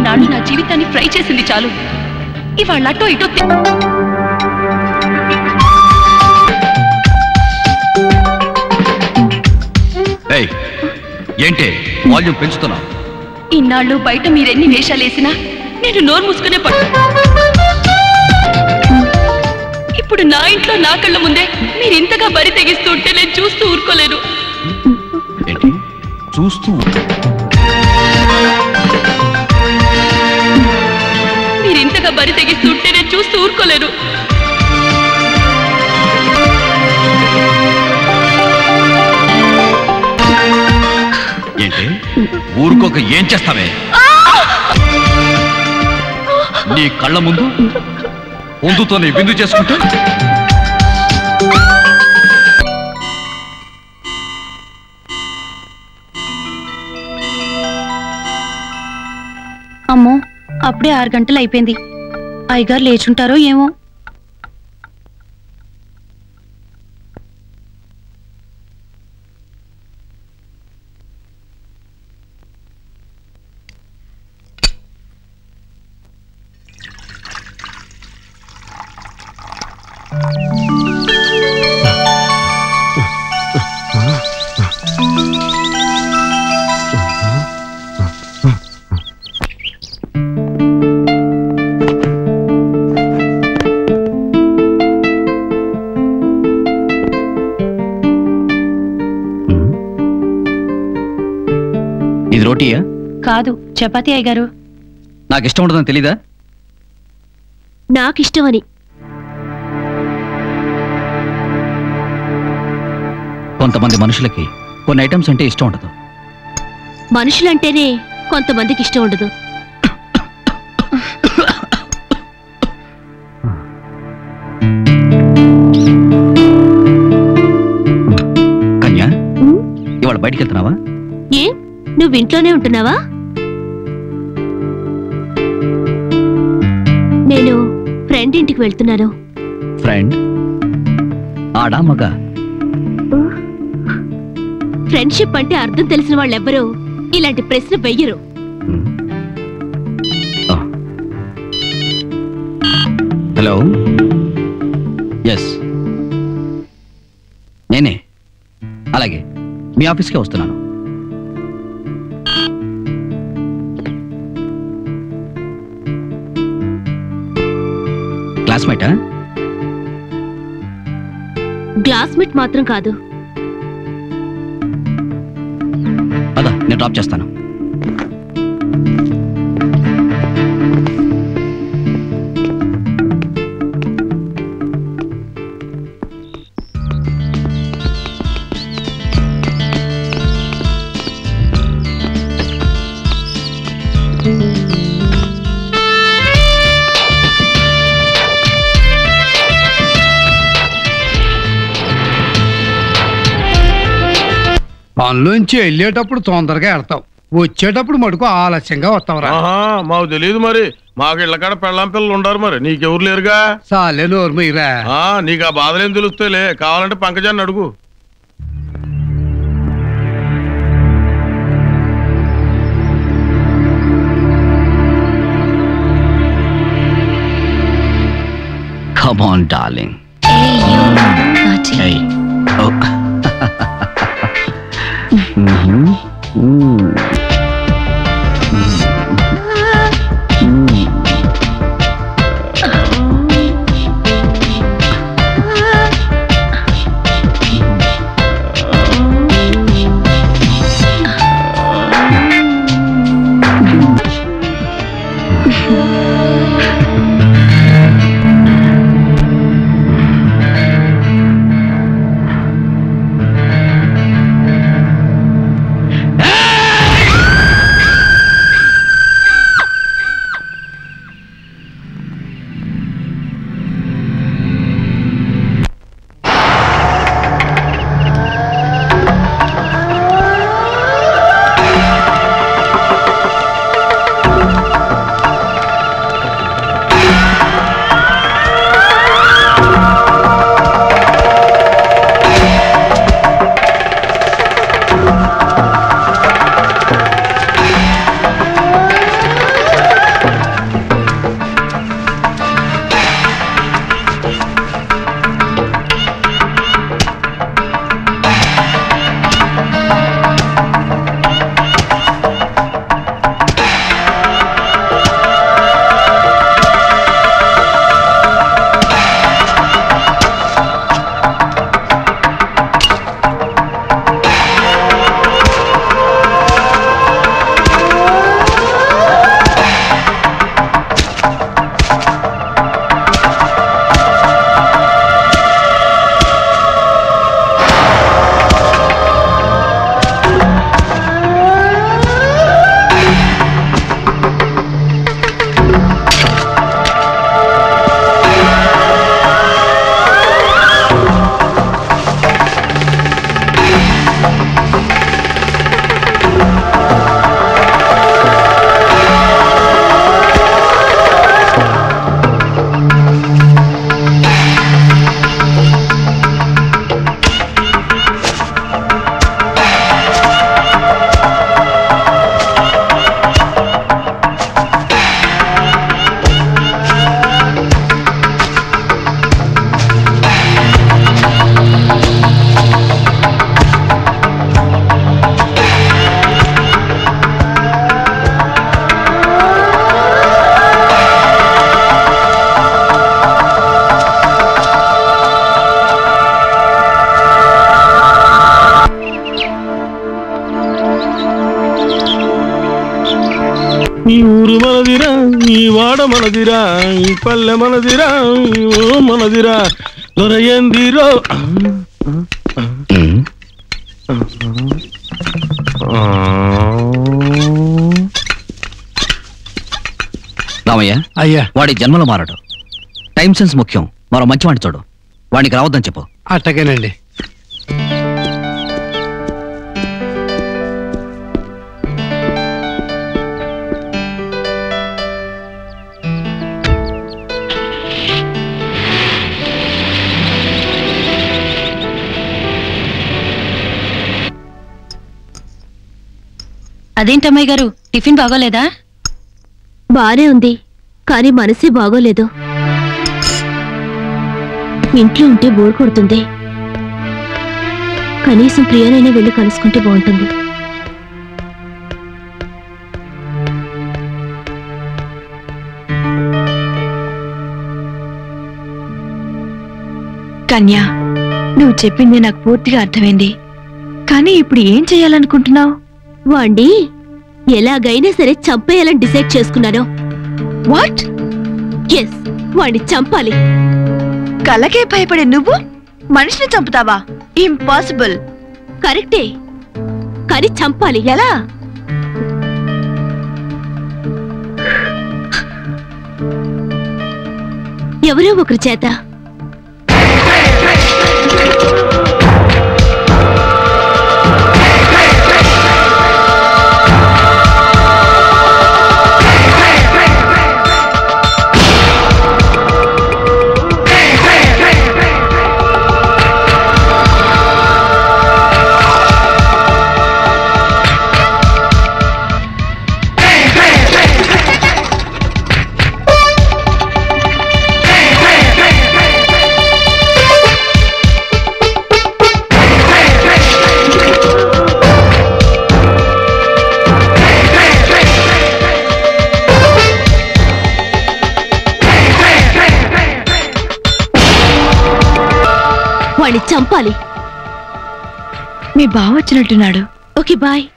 ఇన్నాళ్ళు నా జీవితాన్ని ఫ్రై చేసింది చాలు. ఇవాళ అటో ఇటో ఏంటే వాల్యూమ్ పెంచుతున్నా? ఇన్నాళ్ళు బయట మీరెన్ని వేషాలేసినా నేను నోరు మూసుకునే ఇప్పుడు నా ఇంట్లో నా కళ్ళ ముందే మీరు ఇంతగా బరి తెగిస్తుంటే నేను చూస్తూ ఊరుకోలేను. ఏంటి చూస్తూ? మీరు ఇంతగా బరి తెగిస్తుంటే నేను చూస్తూ ఊరుకోలేను. ఏంటి ఊరుకోక ఏం చేస్తావే? నీ కళ్ళ ముందు పొందుతోనే విందు చేసుకుంటూ అమ్మో, అప్పుడే 6 గంటలు అయిపోయింది. అయ్యగారు లేచుంటారో ఏమో. ఇది రోటీయా? కాదు, చపాతీ అయ్యగారు. నాకు ఇష్టం ఉండదని తెలీదా? నాకిష్టమని. కొంతమంది మనుషులకి కొన్ని ఐటమ్స్ అంటే ఇష్టం ఉండదు. మనుషులంటేనే కొంతమందికి ఇష్టం ఉండదు. కన్యా, ఇవాళ బయటికి వెళ్తున్నావా? ఏ, నువ్వు ఇంట్లోనే ఉంటున్నావా? నేను ఫ్రెండ్ ఇంటికి వెళ్తున్నాను. ఫ్రెండ్? ఆడా మగా? ఫ్రెండ్షిప్ అంటే అర్థం తెలిసిన వాళ్ళెవ్వరూ ఇలాంటి ప్రశ్న వెయ్యరు. హలో, ఎస్ నేనే. అలాగే మీ ఆఫీస్కే వస్తున్నాను. క్లాస్మేటా? క్లాస్మేట్ మాత్రం కాదు. అదా, నేను డ్రాప్ చేస్తాను. పనిలోంచి వెళ్ళేటప్పుడు తొందరగా వెళ్తావు, వచ్చేటప్పుడు మటుకు ఆలస్యంగా వస్తావురా. మాకు తెలియదు మరి. మాకు ఇళ్ళకాడ పెళ్ళాం పిల్లలు ఉండరు, మరి నీకెవరు లేరుగా. సాలే నోరు మీరా. నీకు ఆ బాధలేం తెలుస్తాయిలే, కావాలంటే పంకజాన్ని అడుగు. Come on, darling. Hey, you naughty. Hey. Oh. ఈ ఊరు మనదిరా, ఈ వాడ మనదిరా, ఈ పల్లె మనదిరా, ఈ ఊరు మనదిరా, దొరయందిరో. రామయ్య, అయ్యా వాడి జన్మలో మారడు. టైం సెన్స్ ముఖ్యం. మరో మంచివాడిని చూడు. వాడికి రావద్దని చెప్పు. అట్టగేనండి. అదేంటమ్మాయి గారు, టిఫిన్ బాగోలేదా? బానే ఉంది, కానీ మనసే బాగోలేదు. ఇంట్లో ఉంటే బోర్ కొడుతుంది. కనీసం ప్రియనైనా వెళ్ళి కలుసుకుంటే బాగుంటుంది. కన్యా, నువ్వు చెప్పింది నాకు పూర్తిగా అర్థమైంది. కానీ ఇప్పుడు ఏం చెయ్యాలనుకుంటున్నావు? వాణ్ణి ఎలాగైనా సరే చంపేయాలని డిసైడ్ చేసుకున్నాను. వాట్? ఎస్, వాణ్ణి చంపాలి. కలకే భయపడే నువ్వు మనిషిని చంపుతావా? ఇంపాసిబుల్. కరెక్టే, కానీ చంపాలి. ఎలా? ఎవరో ఒకరి చేత. వాణ్ణి చంపాలి. మీ బావ వచ్చినట్టున్నాడు. Okay, bye.